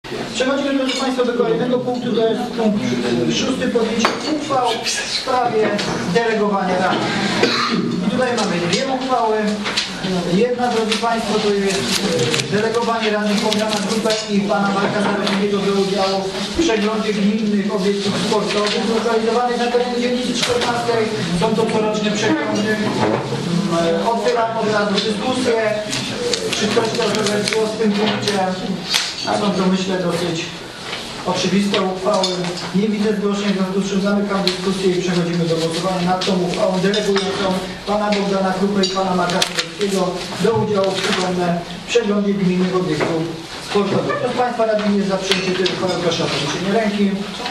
Przechodzimy, drodzy Państwo, do kolejnego punktu, to jest punkt 6. Podjęcie uchwał w sprawie delegowania rady. I tutaj mamy dwie uchwały. Jedna, drodzy Państwo, to jest delegowanie radnych Bogdana Grupę i pana Marka Zarobiego do udziału w przeglądzie gminnych obiektów sportowych zlokalizowanych na terenie dzielnicy 14. Są to coroczne przeglądy. Otwieram od razu dyskusję. Czy ktoś chciał zabrać głos w tym punkcie? A są to, myślę, dosyć oczywiste uchwały. Nie widzę zgłoszeń, w związku z czym zamykam dyskusję i przechodzimy do głosowania nad tą uchwałą delegującą pana Bogdana Krupę i pana Marka Zarobiego do udziału w przeglądzie gminnych obiektów sportowych. Kto z Państwa radnych jest za przyjęciem tej uchwały? Proszę o podniesienie ręki.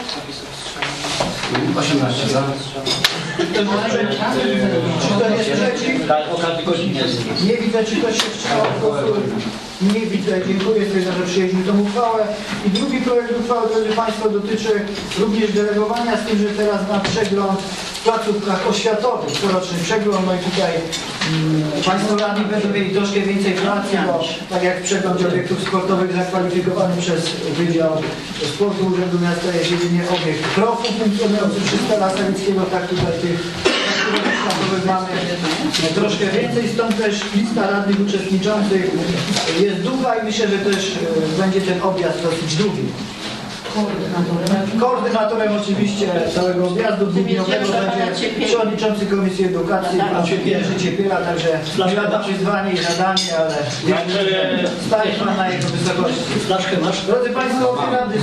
18 za. Czy ktoś jest przeciw? Tak, o każdej godzinie. Nie widzę, czy ktoś się wstrzymał od głosu. Nie widzę, dziękuję. Stwierdzam, że przyjęliśmy tę uchwałę. I drugi projekt uchwały, drodzy Państwo, dotyczy również delegowania, z tym, że teraz na przegląd w placówkach oświatowych, coroczny przegląd. No i tutaj Państwo radni będą mieli troszkę więcej pracy, bo tak jak przegląd obiektów sportowych zakwalifikowany przez Wydział Sportu Urzędu Miasta jest jedynie obiekt profu funkcjonujący przy Stella Sawickiego, tak tutaj tych mamy troszkę więcej, stąd też lista radnych uczestniczących jest długa i myślę, że też będzie ten objazd dosyć długi. Koordynatorem oczywiście całego objazdu dwudniowego będzie przewodniczący Komisji Edukacji, pan Jerzy Ciepiela, także lada wyzwanie i zadanie, ale staje pan na jego wysokości. Drodzy Państwo,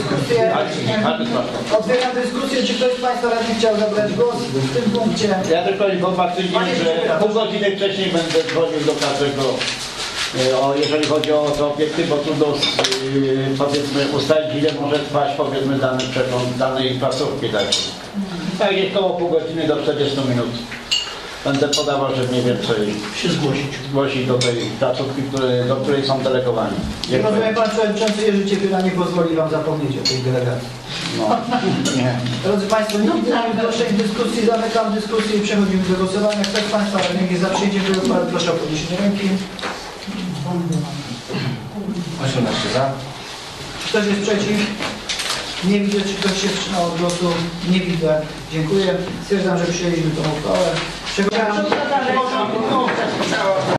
otwieram dyskusję. Czy ktoś z Państwa radnych chciał zabrać głos w tym punkcie? Ja tylko informacyjnie, że pół godziny wcześniej będę dzwonił do każdego, jeżeli chodzi o te obiekty, bo trudno powiedzmy ustalić, ile może trwać powiedzmy dany przegląd danej placówki. Tak jest około pół godziny do 40 minut. Będę podawał, że mniej więcej się zgłosić do tej placówki, do której są delegowani. Rozumiem, pan przewodniczący Jerzy Ciepiela nie pozwoli wam zapomnieć o tej delegacji. No, nie. Drodzy Państwo, nie widzę dalszej dyskusji, zamykam dyskusję i przechodzimy do głosowania. Kto z Państwa radnych jest za przyjęciem tej uchwały, proszę o podniesienie ręki. 18 za. Czy ktoś jest przeciw? Nie widzę, czy ktoś się wstrzymał od głosu. Nie widzę. Dziękuję. Stwierdzam, że przyjęliśmy tę uchwałę. Przechodzimy.